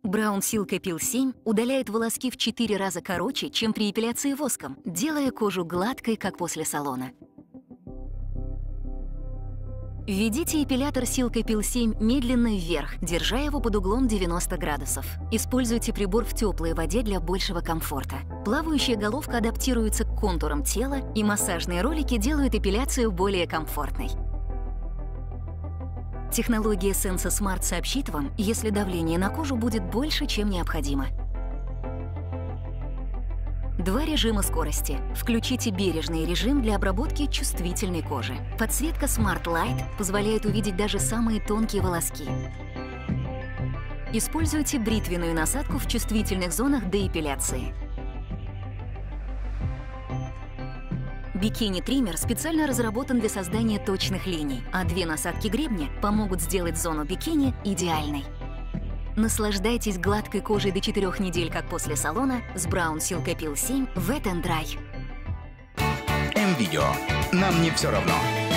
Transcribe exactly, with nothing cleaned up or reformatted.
Brown Silk Appeal семь удаляет волоски в четыре раза короче, чем при эпиляции воском, делая кожу гладкой, как после салона. Введите эпилятор Silk Appeal семь медленно вверх, держа его под углом девяносто градусов. Используйте прибор в теплой воде для большего комфорта. Плавающая головка адаптируется к контурам тела, и массажные ролики делают эпиляцию более комфортной. Технология Sensa Smart сообщит вам, если давление на кожу будет больше, чем необходимо. Два режима скорости. Включите бережный режим для обработки чувствительной кожи. Подсветка Smart Light позволяет увидеть даже самые тонкие волоски. Используйте бритвенную насадку в чувствительных зонах до эпиляции. Бикини-триммер специально разработан для создания точных линий, а две насадки гребня помогут сделать зону бикини идеальной. Наслаждайтесь гладкой кожей до четырёх недель, как после салона, с Brown Silk Appeal семь Wet and Dry. М-Видео. Нам не все равно.